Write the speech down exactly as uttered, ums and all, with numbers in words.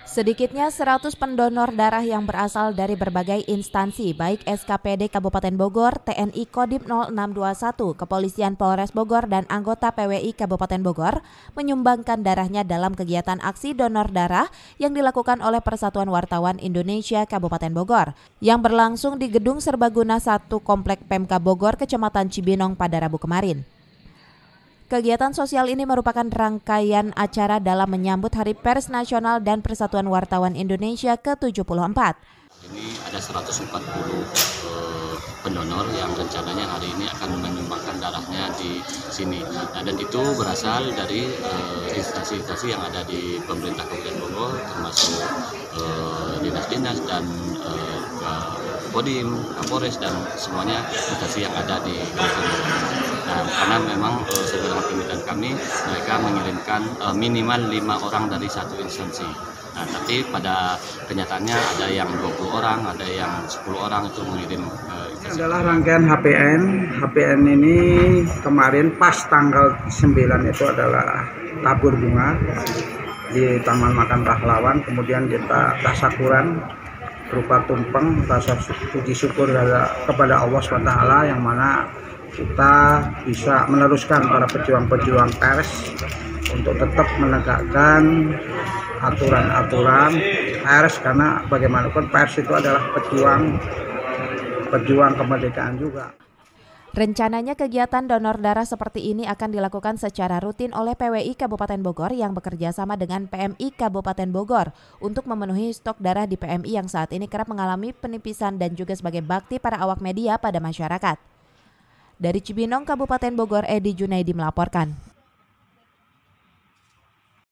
Sedikitnya seratus pendonor darah yang berasal dari berbagai instansi, baik S K P D Kabupaten Bogor, T N I Kodim nol enam dua satu, Kepolisian Polres Bogor, dan anggota P W I Kabupaten Bogor, menyumbangkan darahnya dalam kegiatan aksi donor darah yang dilakukan oleh Persatuan Wartawan Indonesia Kabupaten Bogor, yang berlangsung di Gedung Serbaguna satu Komplek Pemka Bogor, Kecamatan Cibinong pada Rabu kemarin. Kegiatan sosial ini merupakan rangkaian acara dalam menyambut Hari Pers Nasional dan Persatuan Wartawan Indonesia ke tujuh puluh empat. Ini ada seratus empat puluh eh, pendonor yang rencananya hari ini akan menyumbangkan darahnya di sini. Nah, dan itu berasal dari instansi-instansi eh, yang ada di pemerintah Kabupaten Bogor, termasuk eh, dinas-dinas dan eh, Kodim, Kapolres, dan semuanya instansi yang ada di Kabupaten Bogor. Nah, karena memang eh, sesuai dengan permintaan kami, mereka mengirimkan eh, minimal lima orang dari satu instansi. Nah, tapi pada kenyataannya ada yang dua puluh orang, ada yang sepuluh orang itu mengirim. Eh, ini adalah rangkaian H P N. H P N ini kemarin pas tanggal sembilan itu adalah tabur bunga di Taman Makam Pahlawan, kemudian kita tasakuran berupa tumpeng, rasa puji syukur kepada Allah subhanahu wa taala yang mana kita bisa meneruskan para pejuang-pejuang pers untuk tetap menegakkan aturan-aturan pers, karena bagaimanapun pers itu adalah pejuang pejuang kemerdekaan juga. Rencananya kegiatan donor darah seperti ini akan dilakukan secara rutin oleh P W I Kabupaten Bogor yang bekerja sama dengan P M I Kabupaten Bogor untuk memenuhi stok darah di P M I yang saat ini kerap mengalami penipisan dan juga sebagai bakti para awak media pada masyarakat. Dari Cibinong, Kabupaten Bogor, Edi Junaidi melaporkan.